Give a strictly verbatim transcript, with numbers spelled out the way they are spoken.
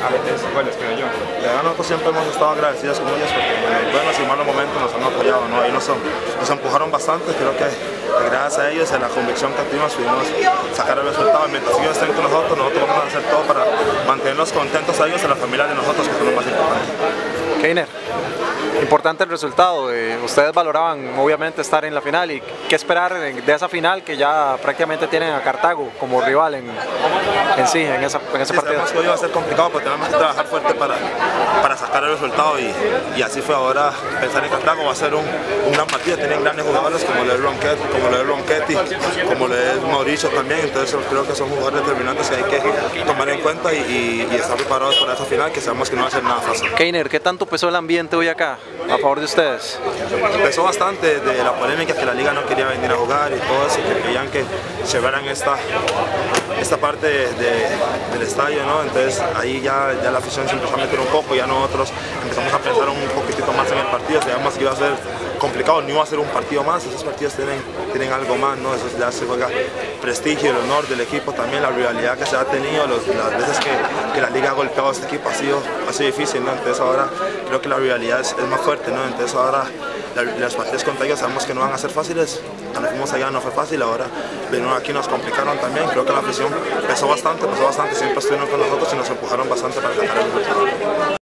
a meter esos goles, creo yo. La verdad nosotros siempre hemos estado agradecidos con ellos porque en buenos y malos momentos nos han apoyado, ¿no? Ahí nos, nos empujaron bastante, creo que gracias a ellos, a la convicción que tuvimos, pudimos sacar el resultado. Mientras ellos estén con nosotros, nosotros vamos a hacer todo para mantenernos contentos a ellos y a la familia de nosotros, que son lo más importante. Keiner, importante el resultado. Eh, ustedes valoraban obviamente estar en la final y qué esperar de, de esa final que ya prácticamente tienen a Cartago como rival en, en sí, en, esa, en ese sí, partido. Sabemos que hoy va a ser complicado, pero tenemos que trabajar fuerte para, para sacar el resultado y, y así fue. Ahora pensar en Cartago va a ser un, un gran partido. Tienen grandes jugadores como lo es Ronquetti, como lo es Ronquetti, como lo es Mauricio también, entonces creo que son jugadores determinantes que hay que tomar en cuenta y, y, y estar preparados para esa final, que sabemos que no va a ser nada fácil. Keiner, ¿qué tanto pesó el ambiente hoy acá a favor de ustedes? Pesó bastante de la polémica que la liga no quería venir a jugar y todo eso, que querían que llevaran esta, esta parte de, de, del estadio, ¿no? Entonces ahí ya, ya la afición se empezó a meter un poco, ya nosotros empezamos a pensar un poquitito más en el partido, sabíamos que iba a ser complicado, no iba a ser un partido más, esos partidos tienen, tienen algo más, ¿no? Eso ya se juega prestigio, el honor del equipo también, la rivalidad que se ha tenido, los, las veces que, que la liga ha golpeado a este equipo ha sido, ha sido difícil, ¿no? Entonces ahora creo que la rivalidad es, es más fuerte, ¿no? Entonces ahora la, las partidas contra ellos sabemos que no van a ser fáciles, cuando fuimos allá no fue fácil, ahora vinieron aquí nos complicaron también, creo que la afición pesó bastante, pesó bastante, siempre estuvieron con nosotros y nos empujaron bastante para sacar el resultado.